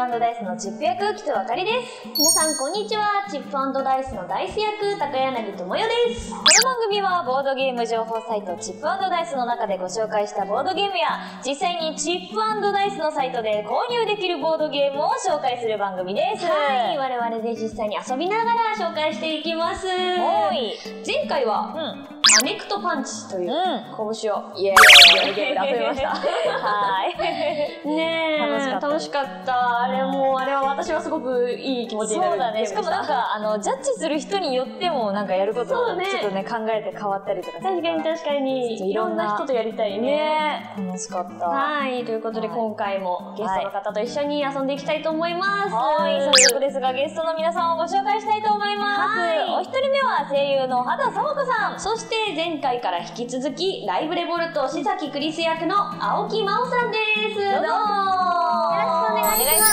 ダイスのチップ役、木戸あかりです。皆さんこんにちは。チップダイスのダイス役、高柳智代です。この番組はボードゲーム情報サイトチップダイスの中でご紹介したボードゲームや、実際にチップダイスのサイトで購入できるボードゲームを紹介する番組です。はい、我々で実際に遊びながら紹介していきます。前回は、アメクトパンチという拳をイエーイゲームで遊びました。はい。ねえ、楽しかった。あれは私はすごくいい気持ちになる。そうだね。しかもなんか、ジャッジする人によってもなんかやることをちょっとね、考えて変わったりとか。確かに。いろんな人とやりたいね。楽しかった。はい。ということで今回もゲストの方と一緒に遊んでいきたいと思います。はい。早速ですがゲストの皆さんをご紹介したいと思います。はい。お一人目は声優の畑沙帆子さん。そして前回から引き続きライブレボルト志崎クリス役の青木真央さんです。どうも。よろしくお願いします。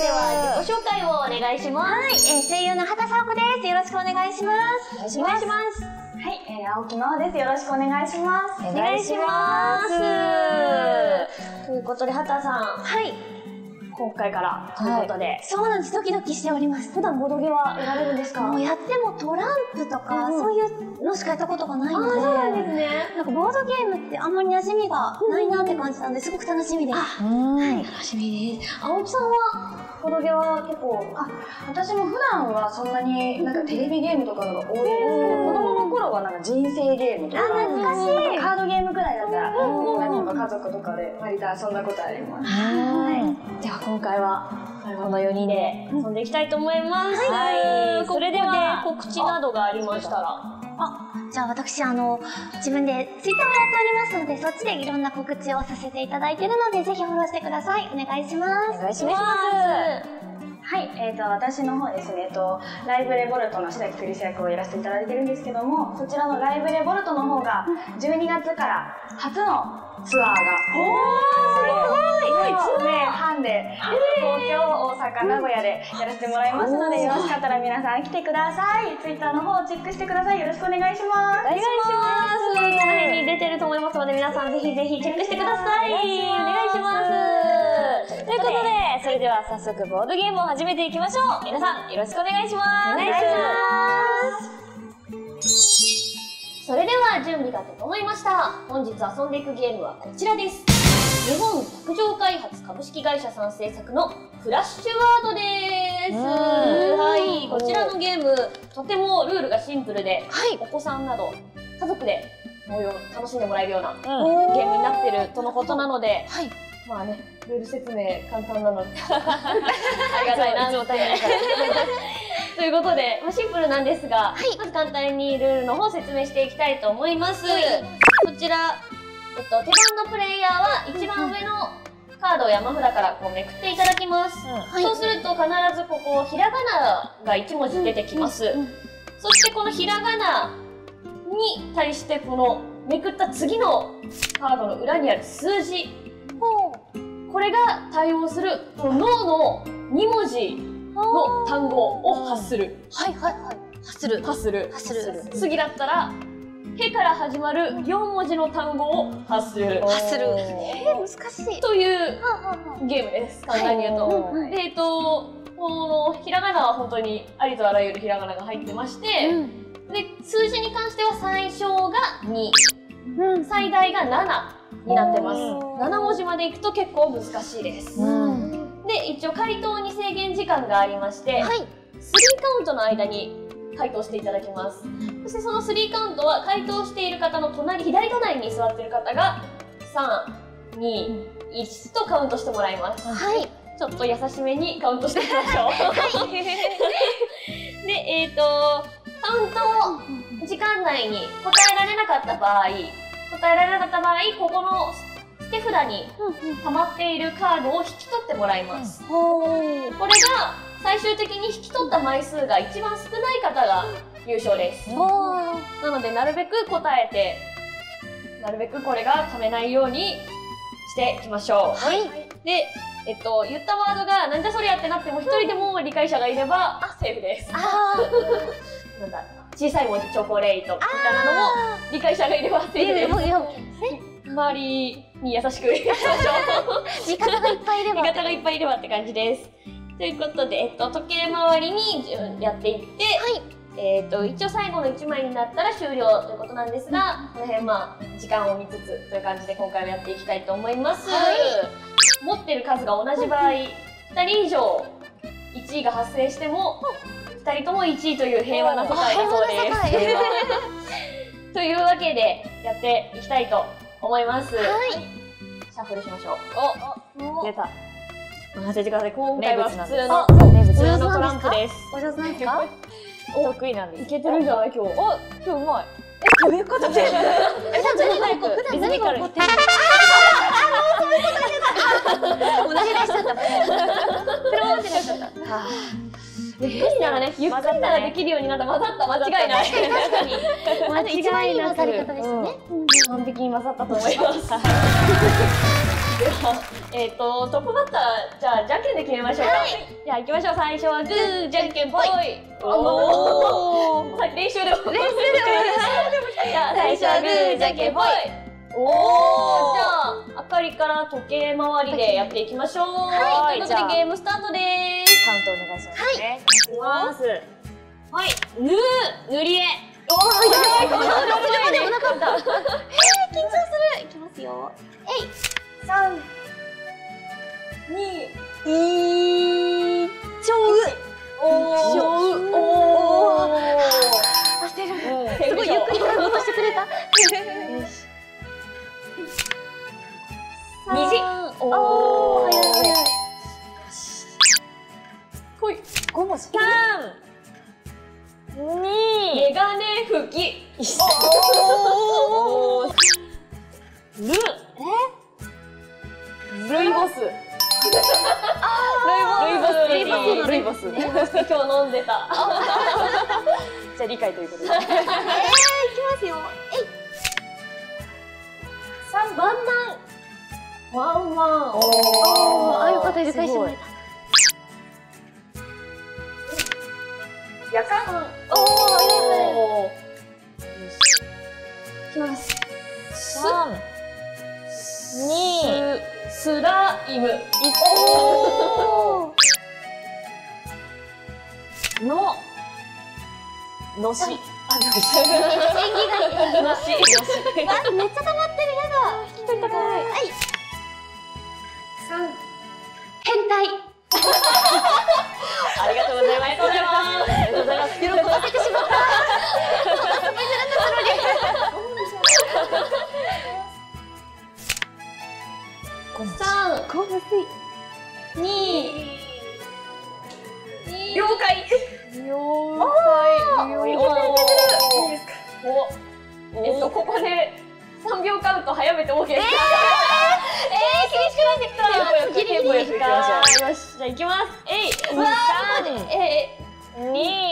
では自己紹介をお願いします。はい。声優の畑沙帆子です。よろしくお願いします。お願いします。 はい、青木真央です。よろしくお願いします。 お願いします。ということで畑さん。はい。今回からということで、 そうなんです。ドキドキしております。 普段ボードゲーはやられるんですか？ もうやってもトランプとか、そういうのしかやったことがないので、 そうなんですね。 なんかボードゲームってあんまり馴染みがないなって感じなので、すごく楽しみです。 はい、楽しみです。青木さんはボードゲーは結構、 私も普段はそんなになんかテレビゲームとかのが多いんですけど、子供の頃はなんか人生ゲームとか、 懐かしい。 カードゲームくらいだったら、何人か家族とかで割と遊んだことあります。 はい。では今回はこの4人で遊んでいきたいと思います。はい。それでは告知などがありましたら。 じゃあ私自分でツイッターをやっておりますので、そっちでいろんな告知をさせていただいているので、ぜひフォローしてください。お願いします。 お願いします。 はい、私の方ですね、ライブレボルトの志崎クリス役をやらせていただいてるんですけども、そちらのライブレボルトの方が12月から初のツアーが1年半で東京、大阪、名古屋でやらせてもらいますので、よろしかったら皆さん来てください。ツイッターの方をチェックしてください。よろしくお願いします。 お願いします。この辺に出てると思いますので、皆さんぜひぜひチェックしてください。お願いします。ということで、それでは早速ボードゲームを始めていきましょう。皆さんよろしくお願いします。お願いします。それでは準備が整いました。本日遊んでいくゲームはこちらです。日本卓上開発株式会社さん制作のフラッシュワードです。はい、こちらのゲーム、とてもルールがシンプルで、お子さんなど家族で楽しんでもらえるようなゲームになっているとのことなので、まあね、ルール説明簡単なのでありがたいなと思って。ということで、シンプルなんですが、まず簡単にルールの方を説明していきたいと思います。こちら、手番のプレイヤーは一番上のカードを山札からこうめくっていただきます。そうすると必ずここ、ひらがなが1文字出てきます。そしてこのひらがなに対してこのめくった次のカードの裏にある数字、これが対応するこの脳の2文字の単語を発する。発する。次だったら、へから始まる4文字の単語を発する。 難しい。というゲームです。簡単に言うと。で、このひらがなは本当にありとあらゆるひらがなが入ってまして、で、数字に関しては最小が2、最大が7になってます。7文字までいくと結構難しいです。で、一応回答に制限時間がありまして、3カウントの間に回答していただきます。そしてその3カウントは回答している方の左隣に座っている方が3、2、1とカウントしてもらいます。ちょっと優しめにカウントしていきましょう。で、カウント時間内に答えられなかった場合、ここの捨て札に溜まっているカードを引き取ってもらいます。これが最終的に引き取った枚数が一番少ない方が優勝です。なのでなるべく答えて、なるべくこれが溜めないようにしていきましょう。で、言ったワードがなんじゃそりゃってなっても一人でも理解者がいればセーフです。なんだ、小さい文字チョコレートみたいなのも理解者がいればセーフです。 周りに優しくいきましょう。 味方がいっぱいいれば。 味方がいっぱいいればって感じです。ということで、時計回りにやっていって、一応最後の1枚になったら終了ということなんですが、この辺時間を見つつという感じで今回もやっていきたいと思います。持ってる数が同じ場合、2人以上1位が発生しても、2人とも1位という平和な世界だそうです。というわけで、やっていきたいと思います。シャッフルしましょう。出た。任せてください。今回は普通のトランプです。 お上手なんですか？ 得意なんです。いけてるんじゃない今日。今日うまい。 どういうことで？何が起こってる？ リズミカルに。 同じ出しちゃった。それも同じ出しちゃった。 ゆっくりならね、ゆっくりならできるようになった。混ざった、間違いない。 確かに。一番いい混ざり方でしたね。 完璧に混ざったと思います。では、トップバッター、じゃあ、じゃんけんで決めましょうか。じゃあ、行きましょう。最初はグー、じゃんけんぽい。さっき練習でも。じゃあ、最初はグー、じゃんけんぽい。じゃあ、あかりから時計回りでやっていきましょう。ということで、ゲームスタートでーす。カウントお願いしますね。いきます。はい、塗り絵。 でもなかった。緊張する。いきますよ。 3、2、 焦る。すごいゆっくりカウントしてくれた。 虹。早い。ほい。5文字。3、2、メガネ拭き。ルイボス。ルイボス。今日飲んでた。じゃあ理解ということで。いきますよ。3番ワンワン。 よかった、理解してもらえた。 やかん。 いきます。3、2、スライム。のし。縁起がいい。のし。 めっちゃ溜まってる、やだ。引き取りたくない。 3、 変態。 ありがとうございます。 喜ばせてしまった。 3、2、了解。ここで3秒カウント早めて OK ですか？ 厳しくなってきた。 テンポよくいきましょう。よし、じゃあいきます。3、2、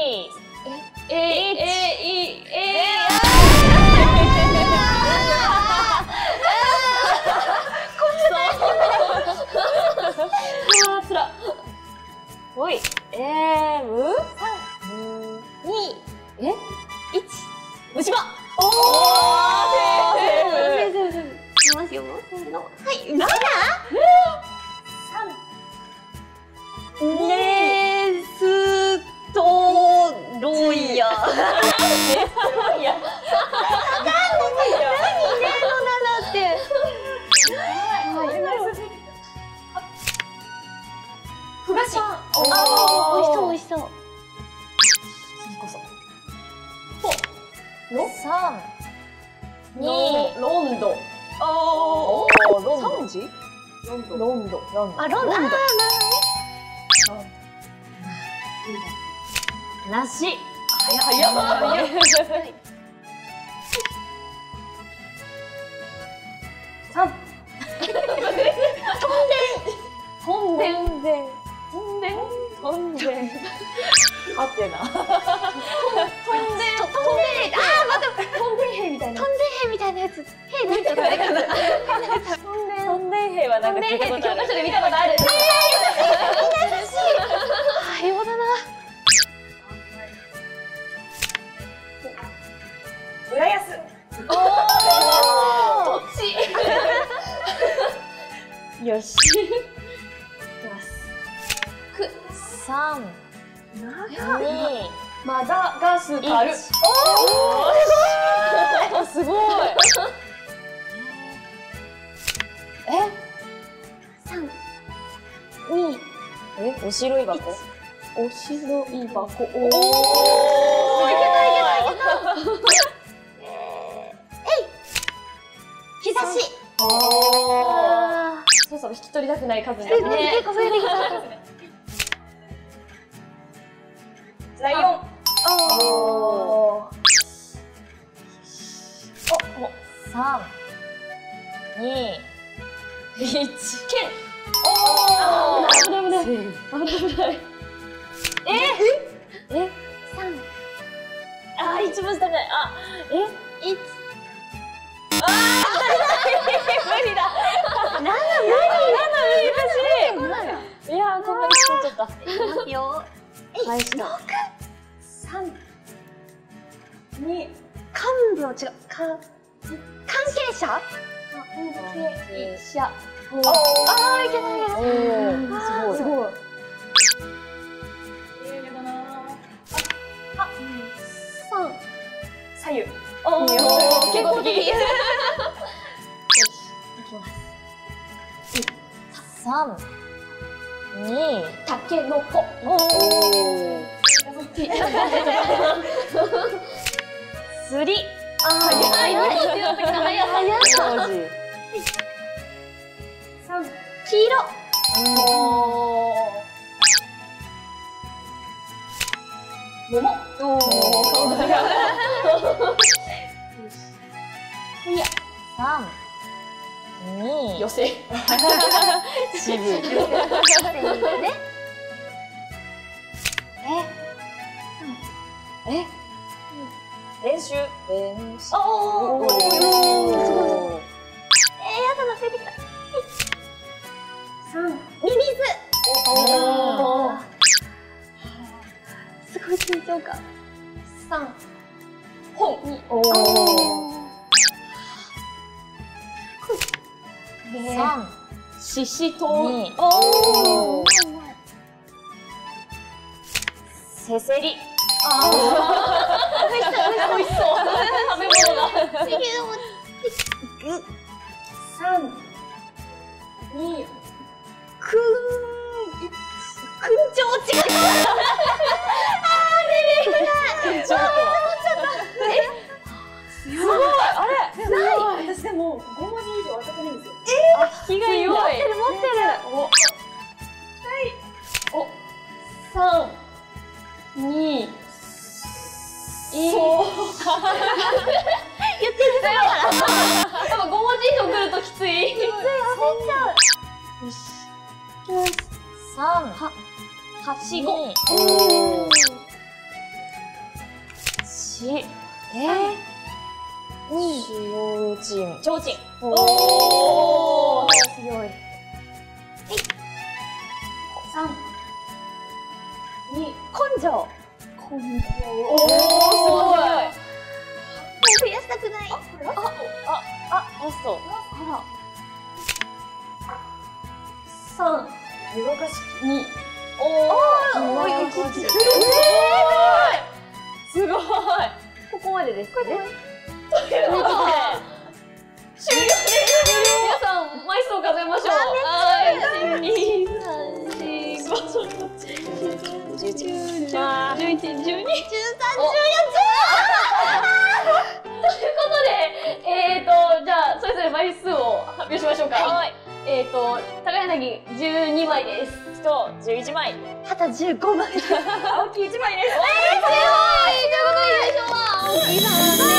つら。おい、3、2、1、虫歯。 いきますよ。せーの。はい、なんだレーストロイヤー。ふがし。 美味しそう。 次こそ。3、2、ロンド。3文字？ロンド。 あ、ロンド。 なし。早い。3。とんでん。合ってるな。とんでん兵みたいな。 とんでん兵みたいなやつ。兵なんか誰かな。 とんでん兵はなんか聞いたことある。教科書で見たことある。 優しい。平和だな。 浦安。 土地。 よし。いきます。3、2、 マダガスカル。 おー、すごい。 3、2、 おしろい箱。 おしろい箱。おおお。 いけたいけた。 日差し。 そうそう、引き取りたくない数に。 結構増えてきた。 ライオン。 おお。3、2、1。 剣。 おお。 危ない危ない。危ない。 3、 あー、一番下ない。あ、 1。 無理だ。難しい。いやー、こんなに作っちゃった。 よ。 返した。 3、 2、 幹部を違う。関係者。 者。 ああ、いけないいけない。 すごい。 すごい。 3、 左右。 おお、結構的。3、2、 タケノコ。 おお。釣り。 あ早い。2文字だったけど早い。2文字。 3、黄色。 お桃。 お。3、2、 寄せ。 渋い。練習。 おお。 やだな、増えてきた。3、ミミズ。すごい緊張感。3、 本。 おお。3、 ししとう。 2。おお。せせり。 美味しそう。食べ物が。3、2、 くんちょう違う。 すごい。あれ。私でも5文字以上当たってないんですよ。 気がいい。 持ってる。 お。3、2、1。 言ってるから。 多分5文字以上来るときつい。 焦っちゃう。 よし。 3、 はしご。 おお。ちょうちん。 ちょうちん。 おお。強い。3、2、 根性。 おお、すごい。 増やしたくない。 ラスト。 3、湯沸かし器。2。おおー、すごい。ここまでですね。 終了です。皆さん、枚数を数えましょう。1、2、3、4、5、6、7、8、9、10、11、12、13、14、ということで、じゃあ、それぞれ枚数を発表しましょうか。はい。高柳12枚です。 と11枚。 旗15枚。 青木1枚です。 強い。ということで、青木さん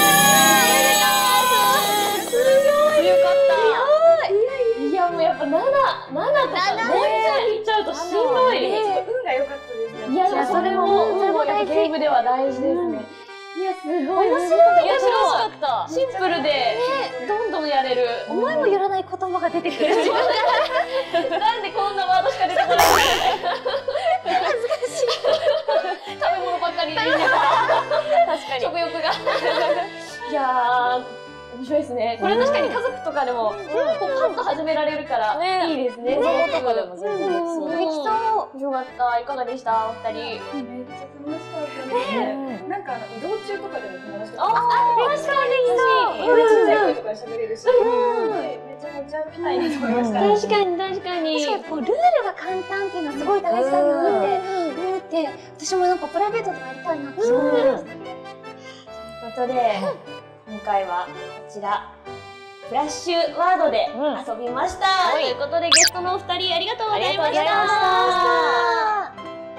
すごい。強かった。 いや、もうやっぱ7とかもう一回いっちゃうとしんどい。運が良かったですね。いや、でもそれもやっぱゲームでは大事ですね。いや、すごい。 面白い。 いや、楽しかった。 シンプルで、どんどんやれる。 思いもよらない言葉が出てくる。 なんでこんなワードしか出てこないの。恥ずかしい。食べ物ばっかりでいいんだから。 確かに。 食欲が。いやー、面白いですね。これ確かに家族とかでも、こうパッと始められるから、いいですね。子供とかでも全然できそう。できそう。面白かった。いかがでしたお二人。 めっちゃ楽しかったね。なんか移動中とかでも友達とか。 確かにちっちゃい声とか喋れるし、めちゃめちゃピタイなと思いました。 確かに確かに。 確かにこうルールが簡単っていうのはすごい大事だなって思って、私もなんかプライベートでやりたいなって思いました。 ということで、今回はこちらフラッシュワードで遊びました。ということでゲストのお二人ありがとうございました。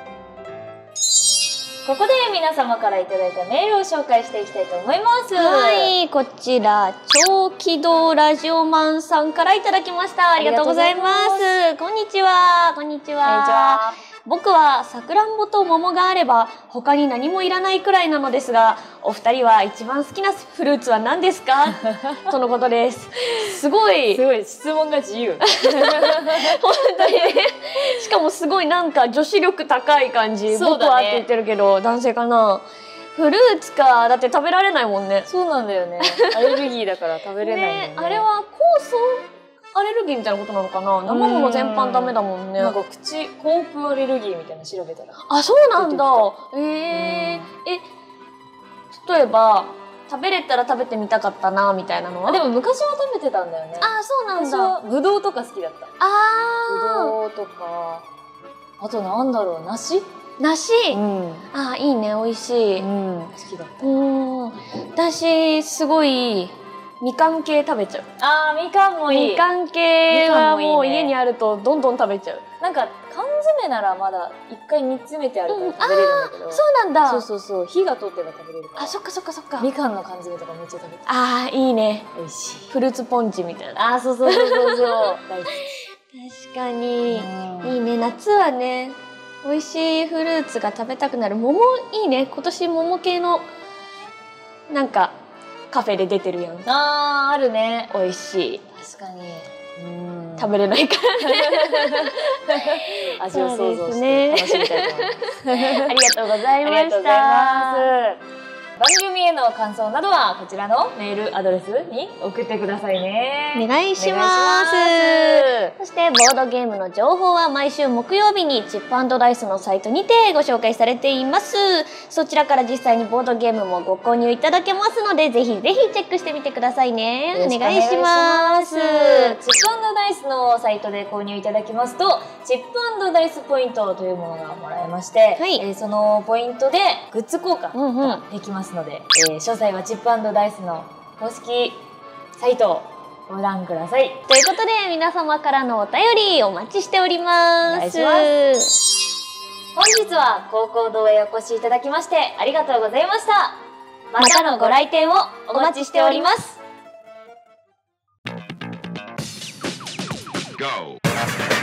ここで皆様からいただいたメールを紹介していきたいと思います。はい、こちら超軌道ラジオマンさんからいただきました。ありがとうございます。こんにちは。こんにちは。僕はさくらんぼと桃があれば他に何もいらないくらいなのですが、お二人は一番好きなフルーツは何ですかとのことです。すごい質問が自由。本当にね。しかもすごいなんか女子力高い感じ。僕はって言ってるけど男性かな。フルーツか。だって食べられないもんね。 そうなんだよね。アレルギーだから食べれないんだよね。 あれは酵素アレルギーみたいなことなのかな。生もの全般ダメだもんね。 なんか口腔アレルギーみたいな調べたら。 あ、そうなんだ。例えば食べれたら食べてみたかったなみたいなのは。 でも昔は食べてたんだよね。 あ、そうなんだ。 私はぶどうとか好きだった。ぶどうとか、あとなんだろう、梨。あ、いいね、美味しい。好きだった。 私すごいみかん系食べちゃう。 あー、みかんもいい。 みかん系はもう家にあるとどんどん食べちゃう。 なんか缶詰ならまだ一回煮詰めてあるから食べれるんだけど。 そうなんだ。 そう火が通ってば食べれるから。 あ、そっか。 みかんの缶詰とかめっちゃ食べてる。 あー、いいね。 美味しい。 フルーツポンチみたいな。 あー、そう大好き。確かにいいね。夏はね、美味しいフルーツが食べたくなる。桃いいね。今年桃系のなんかカフェで出てるやん。 あー、あるね。 美味しい。 確かに。 食べれないからね。 味を想像して楽しみたいと思います。 ありがとうございました。 ありがとうございます。番組への感想などはこちらのメールアドレスに送ってくださいね。 お願いします。そしてボードゲームの情報は毎週木曜日にチップ&ダイスのサイトにてご紹介されています。そちらから実際にボードゲームもご購入いただけますので、ぜひぜひチェックしてみてくださいね。お願いします。 チップ&ダイスのサイトで購入いただきますと、チップ&ダイスポイントというものがもらえまして、そのポイントでグッズ交換ができますので、詳細はチップ&ダイスの公式サイトをご覧ください。 ということで皆様からのお便りお待ちしております。 お願いします。本日は高校堂へお越しいただきましてありがとうございました。またのご来店をお待ちしております。Go.